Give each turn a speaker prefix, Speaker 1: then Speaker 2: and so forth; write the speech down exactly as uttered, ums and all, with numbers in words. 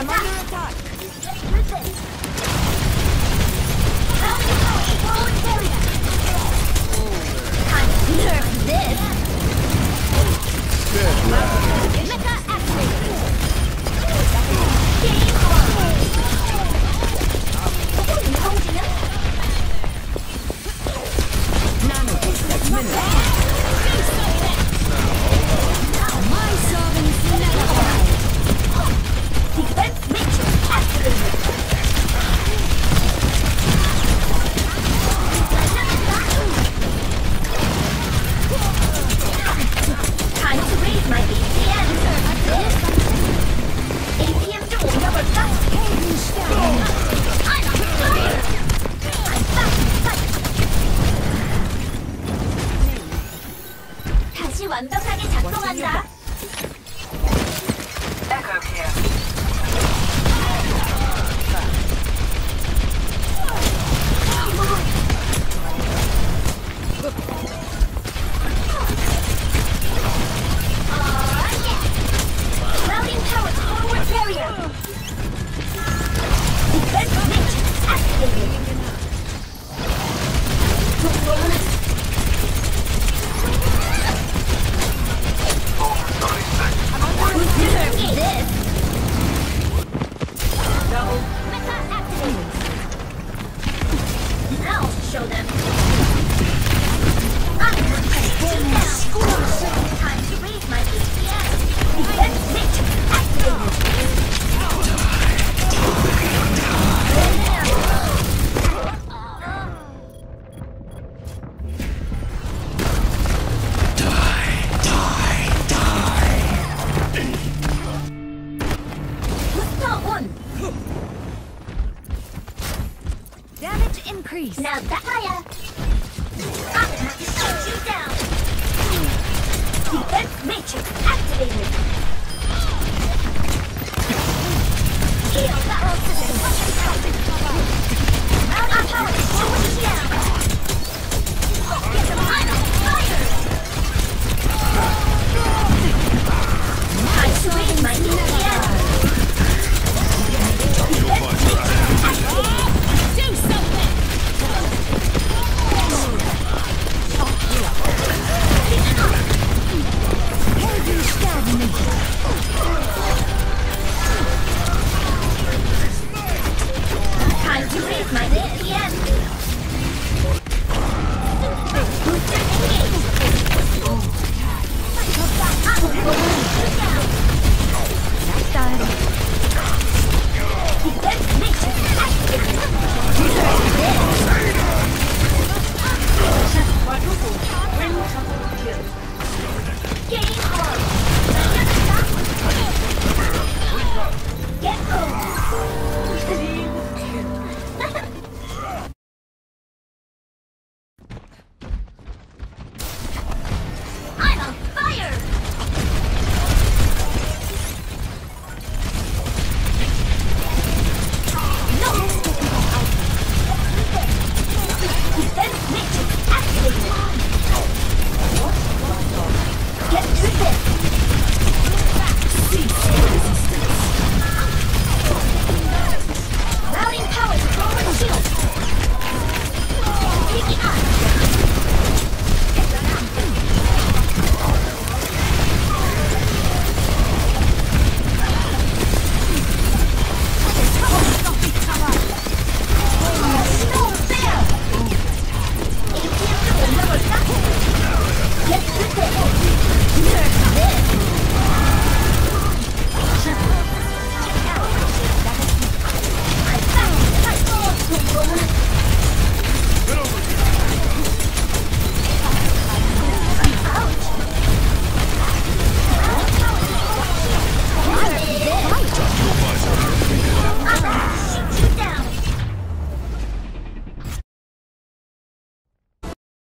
Speaker 1: I'm under attack.
Speaker 2: Nerf this. Mecha activated. Game on.
Speaker 1: Nano six minutes. My servants never die.
Speaker 2: Defense matrix activated. Time to raise my A P M. A P M duel number five. I'm on fire. I'm back in sight. 다시 완벽하게 작동한다.
Speaker 3: Echo here.
Speaker 2: Routing power forward barrier. Defense matrix activated. Deserve this. Mecha activated. I'll show them. I'm going to take down. Time to raise my A P M. Defense matrix activated. Booster on.
Speaker 1: Damage increase.
Speaker 2: Now that's fire. I'm going to shoot you down. Defense matrix activated.